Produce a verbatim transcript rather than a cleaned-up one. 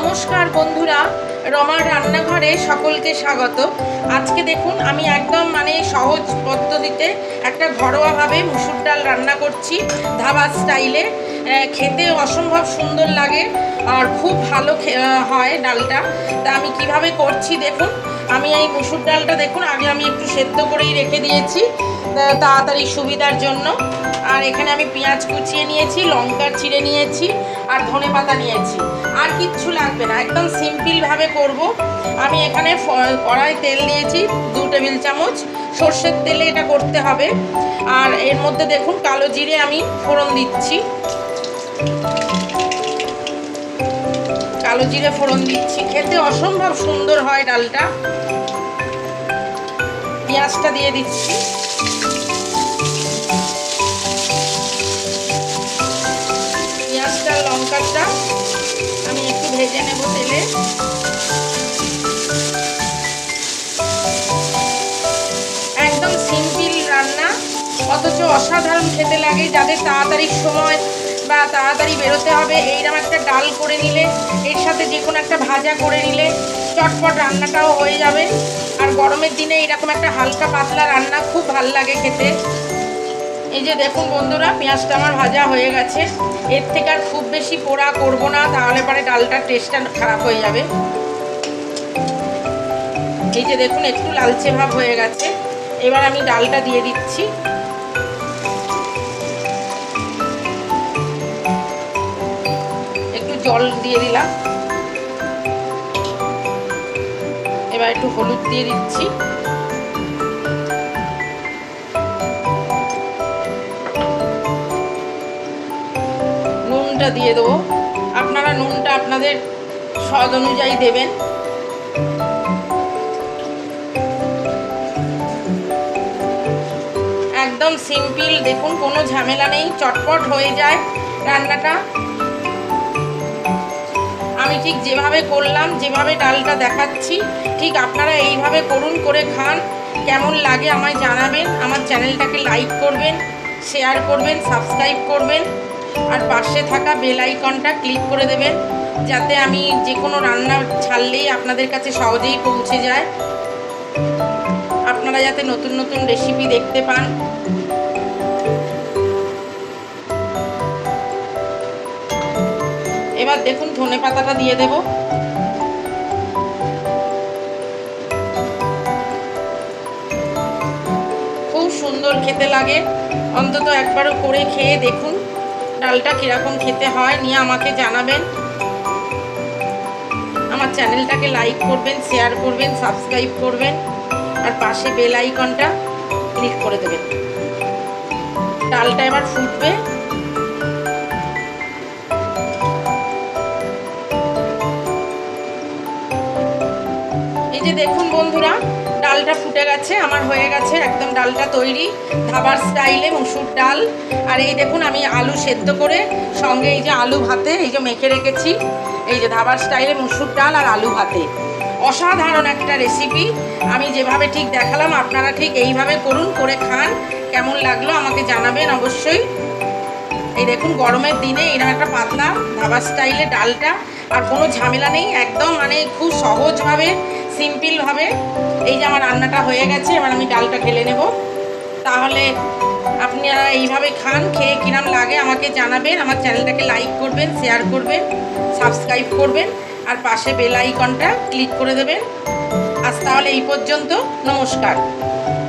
নমস্কার বন্ধুরা, রমার রান্নাঘরে সকলকে স্বাগত। আজকে দেখুন আমি একদম মানে সহজ পদ্ধতিতে একটা ঘরোয়াভাবে মুসুর ডাল রান্না করছি ধাবা স্টাইলে। খেতে অসম্ভব সুন্দর লাগে আর খুব ভালো হয় ডালটা। তা আমি কিভাবে করছি দেখুন। আমি এই মুসুর ডালটা দেখুন আগে আমি একটু সেদ্ধ করেই রেখে দিয়েছি তাড়াতাড়ি সুবিধার জন্য। আর এখানে আমি পেঁয়াজ কুচিয়ে নিয়েছি, লঙ্কা চিড়ে নিয়েছি আর ধনেপাতা নিয়েছি। আর কিচ্ছু লাগবে না, একদম সিম্পলভাবে করব। আমি এখানে কড়াই তেল দিয়েছি দু টেবিল চামচ, সর্ষের তেলে এটা করতে হবে। আর এর মধ্যে দেখুন কালো জিরে আমি ফোড়ন দিচ্ছি, কালো জিরে ফোড়ন দিচ্ছি। খেতে অসম্ভব সুন্দর হয় ডালটা। পেঁয়াজটা দিয়ে দিচ্ছি, পেঁয়াজটা লঙ্কাটা আমি একটু ভেজে নেব তেলে। একদম সিম্পল রান্না, অথচ অসাধারণ খেতে লাগে। যাদের তাড়াতাড়ি সময় বা তাড়াতাড়ি বেরোতে হবে, এইরকম একটা ডাল করে নিলে, এর সাথে যে কোনো একটা ভাজা করে নিলে চটপট রান্নাটাও হয়ে যাবে। আর গরমের দিনে এরকম একটা হালকা পাতলা রান্না খুব ভাল লাগে খেতে। এই যে দেখুন বন্ধুরা, পেঁয়াজটা আমার ভাজা হয়ে গেছে। এর থেকে আর খুব বেশি পোড়া করব না, তাহলে পরে ডালটার টেস্টটা খারাপ হয়ে যাবে। এই যে দেখুন একটু লালচে ভাব হয়ে গেছে। এবার আমি ডালটা দিয়ে দিচ্ছি। একটু জল দিয়ে দিলাম। এবার একটু হলুদ দিয়ে দিচ্ছি। নুনটা দিয়ে দেবো। আপনারা নুনটা আপনাদের স্বাদ অনুযায়ী দেবেন। একদম সিম্পল, দেখুন কোনো ঝামেলা নেই, চটপট হয়ে যায় রান্নাটা। আমি ঠিক যেভাবে করলাম, যেভাবে ডালটা দেখাচ্ছি, ঠিক আপনারা এইভাবে করুন, করে খান। কেমন লাগে আমায় জানাবেন। আমার চ্যানেলটাকে লাইক করবেন, শেয়ার করবেন, সাবস্ক্রাইব করবেন আর পাশে থাকা বেল আইকনটা ক্লিক করে দেবেন, যাতে আমি যে কোনো রান্না ছাড়লেই আপনাদের কাছে সহজেই পৌঁছে যায়। আপনারা যাতে নতুন নতুন রেসিপি দেখতে পান। এবার দেখুন ধনেপাতাটা দিয়ে দেব। খুব সুন্দর খেতে লাগে, অন্তত একবারও করে খেয়ে দেখুন ডালটা কীরকম খেতে হয়, নিয়ে আমাকে জানাবেন। আমার চ্যানেলটাকে লাইক করবেন, শেয়ার করবেন, সাবস্ক্রাইব করবেন আর পাশে বেল আইকনটা ক্লিক করে দেবেন। ডালটা এবার ফুটবে। এই যে দেখুন বন্ধুরা, ডালটা ফুটে গেছে, আমার হয়ে গেছে একদম ডালটা তৈরি ধাবার স্টাইলে মুসুর ডাল। আর এই দেখুন আমি আলু সেদ্ধ করে সঙ্গে এই যে আলু ভাতে এই যে মেখে রেখেছি। এই যে ধাবার স্টাইলে মুসুর ডাল আর আলু ভাতে, অসাধারণ একটা রেসিপি। আমি যেভাবে ঠিক দেখালাম আপনারা ঠিক এইভাবে করুন, করে খান। কেমন লাগলো আমাকে জানাবেন অবশ্যই। এই দেখুন গরমের দিনে এরকম একটা পাতলা ধাবা স্টাইলে ডালটা, আর কোনো ঝামেলা নেই, একদম মানে খুব সহজভাবে সিম্পলভাবে এই যে আমার রান্নাটা হয়ে গেছে। এবার আমি ডালটা ঢেলে নেব। তাহলে আপনারা এইভাবে খান, খেয়ে কিরম লাগে আমাকে জানাবেন। আমার চ্যানেলটাকে লাইক করবেন, শেয়ার করবেন, সাবস্ক্রাইব করবেন আর পাশে বেল আইকনটা ক্লিক করে দেবেন। আজ তাহলে এই পর্যন্ত, নমস্কার।